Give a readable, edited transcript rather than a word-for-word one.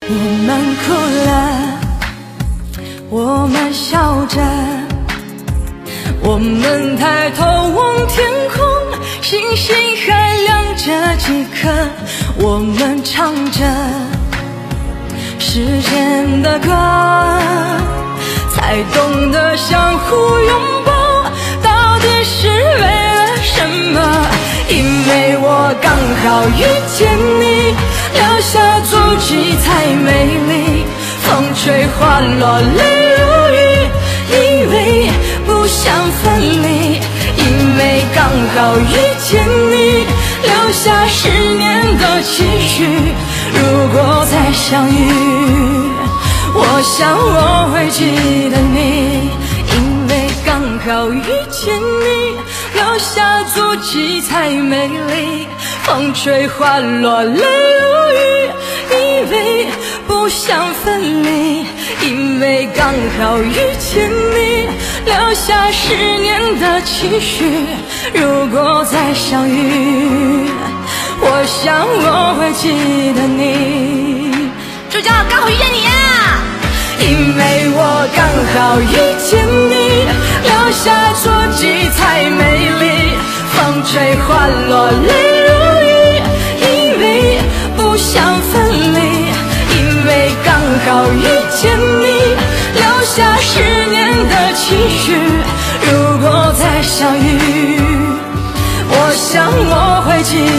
我们哭了，我们笑着，我们抬头望天空，星星还亮着几颗，我们唱着时间的歌，才懂得相互拥抱到底是为了什么。因为我刚好遇见你，留下足迹才美丽，风吹花落泪如雨，以为不想分离。因为刚好遇见你，留下10年的期许，如果再相遇，我想我会记得你。因为刚好遇见你，留下足迹才美丽，风吹花落泪如雨，以为不想分离。因为刚好遇见你，留下10年的期许，如果再相遇，我想我会记得你。 主角刚好遇见你呀！ 因为我刚好遇见你，留下足迹才美丽，风吹花落泪如雨，以为不想分离。因为刚好遇见你，留下10年的期许，如果再相遇，我想我会记得